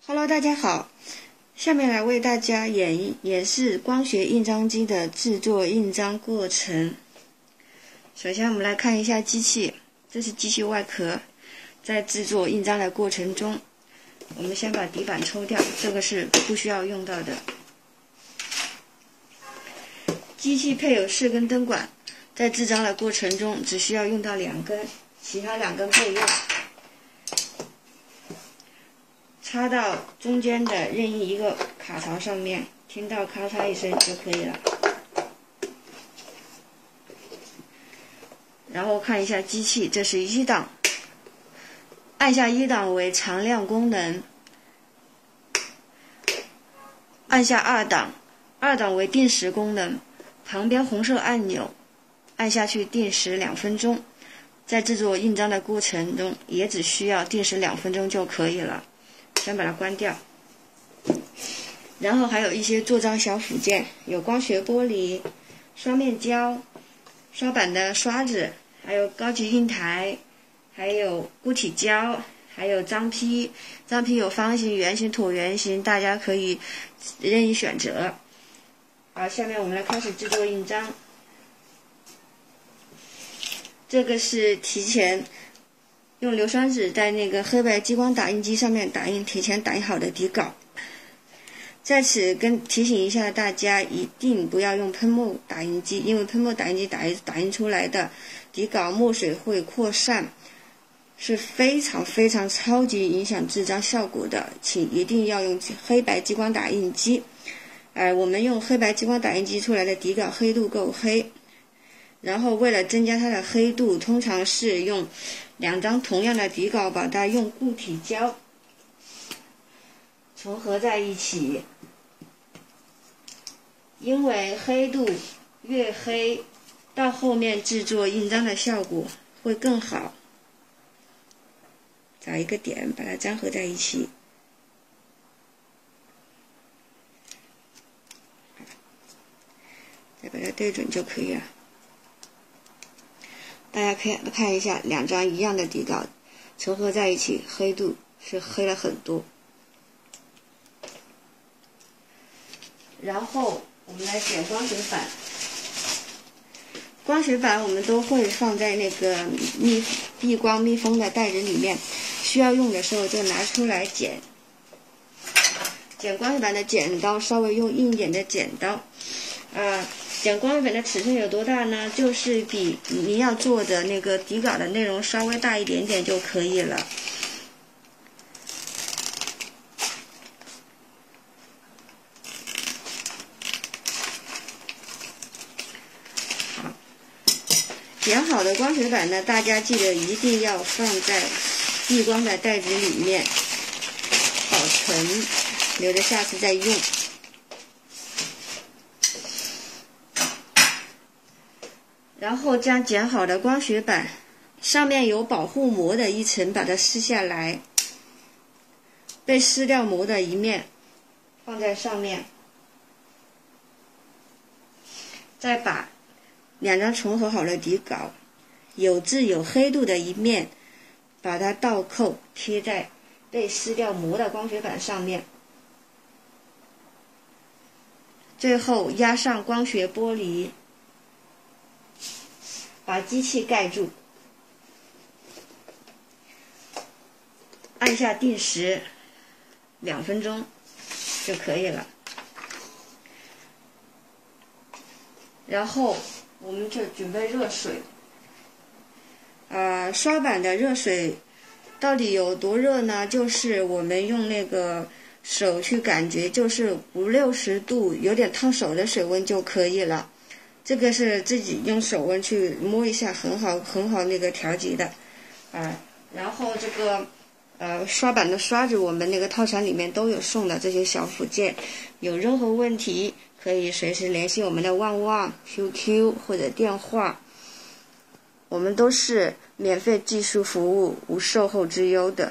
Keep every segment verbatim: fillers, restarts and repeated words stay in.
Hello， 大家好，下面来为大家演演示光学印章机的制作印章过程。首先，我们来看一下机器，这是机器外壳。在制作印章的过程中，我们先把底板抽掉，这个是不需要用到的。机器配有四根灯管，在制章的过程中只需要用到两根，其他两根备用。插到中间的任意一个卡槽上面，听到咔嚓一声就可以了。然后看一下机器，这是一档，按下一档为常亮功能，按下二档，二档为定时功能，旁边红色按钮按下去定时两分钟。在制作印章的过程中，也只需要定时两分钟就可以了。先把它关掉，然后还有一些做章小辅件，有光学玻璃、双面胶、刷板的刷子，还有高级印台，还有固体胶，还有章坯。章坯有方形、圆形、椭圆形，大家可以任意选择。好，下面我们来开始制作印章。这个是提前用硫酸纸在那个黑白激光打印机上面打印，提前打印好的底稿。在此跟提醒一下大家，一定不要用喷墨打印机，因为喷墨打印机打印打印出来的底稿墨水会扩散，是非常非常超级影响制章效果的，请一定要用黑白激光打印机。呃，我们用黑白激光打印机出来的底稿黑度够黑，然后为了增加它的黑度，通常是用两张同样的底稿，把它用固体胶重合在一起，因为黑度越黑，到后面制作印章的效果会更好。找一个点把它粘合在一起，再把它对准就可以了。大家可以看一下，两张一样的底稿重合在一起，黑度是黑了很多。然后我们来剪光学板，光学板我们都会放在那个密避光密封的袋子里面，需要用的时候就拿出来剪。剪光学板的剪刀稍微用硬一点的剪刀，呃。剪光学板的尺寸有多大呢？就是比你要做的那个底稿的内容稍微大一点点就可以了。好，剪好的光学板呢，大家记得一定要放在避光的袋子里面保存，留着下次再用。然后将剪好的光学板上面有保护膜的一层把它撕下来，被撕掉膜的一面放在上面，再把两张重合好的底稿有字有黑度的一面把它倒扣贴在被撕掉膜的光学板上面，最后压上光学玻璃，把机器盖住，按下定时两分钟就可以了。然后我们就准备热水，呃，刷板的热水到底有多热呢？就是我们用那个手去感觉，就是五六十度，有点烫手的水温就可以了。这个是自己用手温去摸一下，很好很好那个调节的，啊，然后这个呃刷板的刷子，我们那个套餐里面都有送的这些小辅件，有任何问题可以随时联系我们的旺旺 Q Q 或者电话，我们都是免费技术服务，无售后之忧的。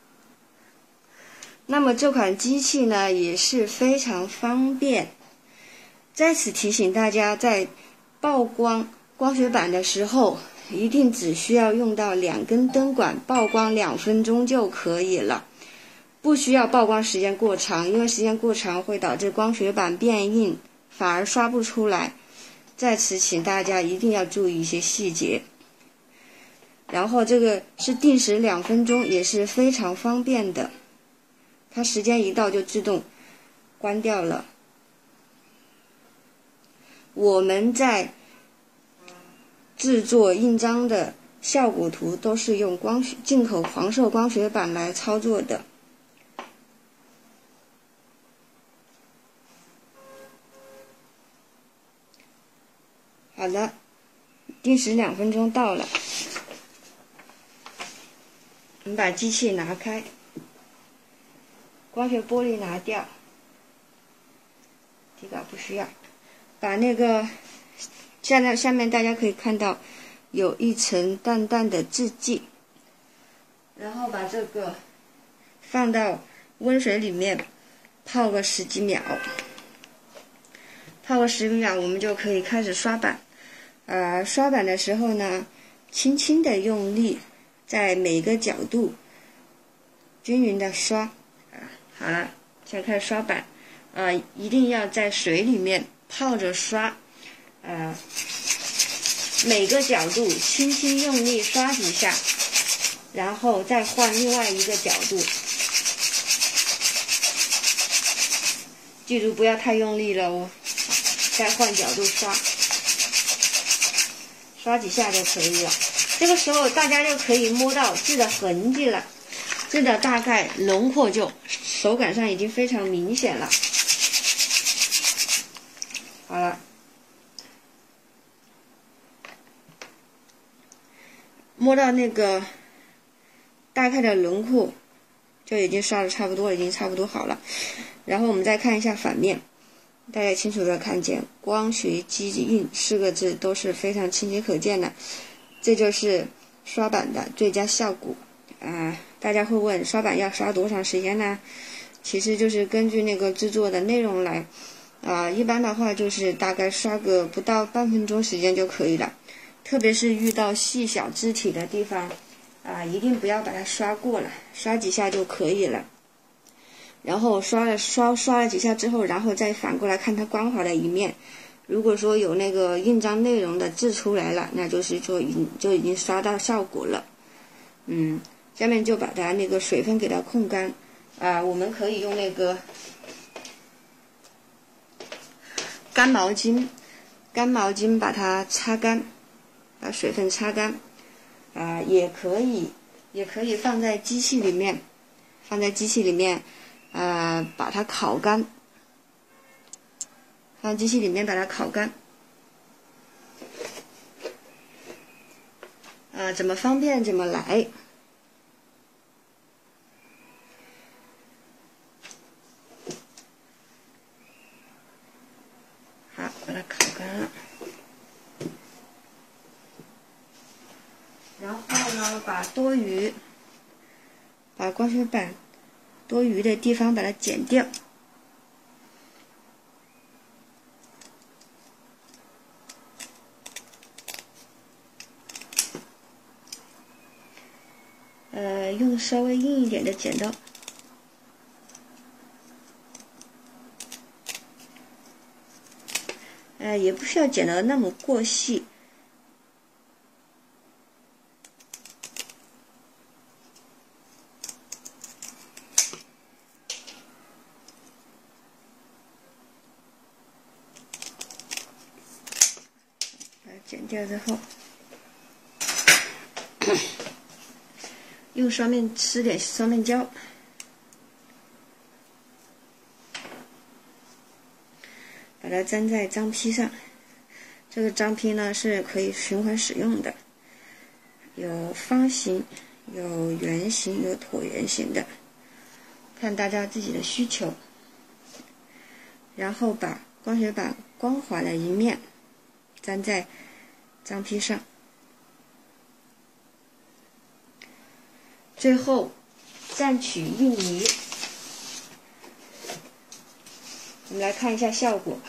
那么这款机器呢也是非常方便。在此提醒大家，在曝光光学板的时候，一定只需要用到两根灯管，曝光两分钟就可以了。 不需要曝光时间过长，因为时间过长会导致光学板变硬，反而刷不出来。在此请大家一定要注意一些细节。然后这个是定时两分钟，也是非常方便的，它时间一到就自动关掉了。我们在制作印章的效果图都是用光学进口黄色光学板来操作的。好了，定时两分钟到了，我们把机器拿开，光学玻璃拿掉，底稿不需要，把那个下面下面大家可以看到有一层淡淡的字迹，然后把这个放到温水里面泡个十几秒，泡个十几秒，我们就可以开始刷板。呃，刷板的时候呢，轻轻的用力，在每个角度均匀的刷。啊，好了，现在开始刷板。呃，一定要在水里面泡着刷。呃，每个角度轻轻用力刷几下，然后再换另外一个角度。记住不要太用力了哦，再换角度刷。刷几下就可以了，这个时候大家就可以摸到字的痕迹了，字的大概轮廓就手感上已经非常明显了。好了，摸到那个大概的轮廓就已经刷的差不多了，已经差不多好了。然后我们再看一下反面。大家清楚的看见光学机印四个字都是非常清晰可见的，这就是刷板的最佳效果啊、呃！大家会问刷板要刷多长时间呢？其实就是根据那个制作的内容来啊、呃，一般的话就是大概刷个不到半分钟时间就可以了。特别是遇到细小字体的地方啊、呃，一定不要把它刷过了，刷几下就可以了。然后刷了刷刷了几下之后，然后再反过来看它光滑的一面。如果说有那个印章内容的字出来了，那就是说已经就已经刷到效果了。嗯，下面就把它那个水分给它控干啊、呃，我们可以用那个干毛巾，干毛巾把它擦干，把水分擦干啊、呃，也可以也可以放在机器里面，放在机器里面。呃，把它烤干，放机器里面把它烤干。呃，怎么方便怎么来。好，把它烤干了。然后呢，把多余，把光学板多余的地方把它剪掉。呃，用稍微硬一点的剪刀。呃，也不需要剪得那么过细。剪掉之后，用双面施点双面胶，把它粘在章坯上。这个章坯呢是可以循环使用的，有方形、有圆形、有椭圆形的，看大家自己的需求。然后把光学板光滑的一面粘在章坯上，最后蘸取印泥。我们来看一下效果。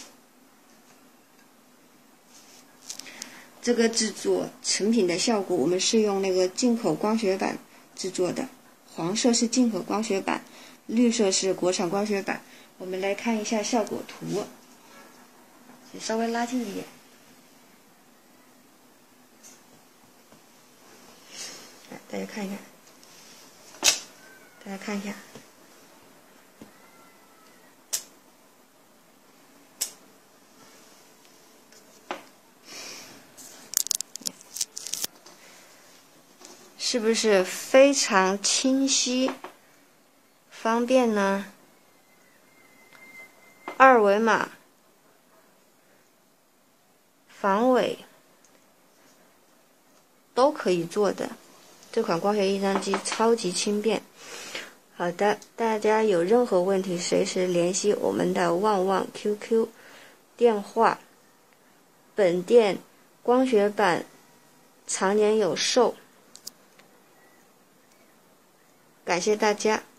这个制作成品的效果，我们是用那个进口光学板制作的， 黄色是竞合光学板，绿色是国产光学板。我们来看一下效果图，稍微拉近一点，大家看一看，大家看一下。是不是非常清晰、方便呢？二维码、防伪都可以做的，这款光学印章机超级轻便。好的，大家有任何问题，随时联系我们的旺旺 Q Q 电话。本店光学板常年有售。感谢大家。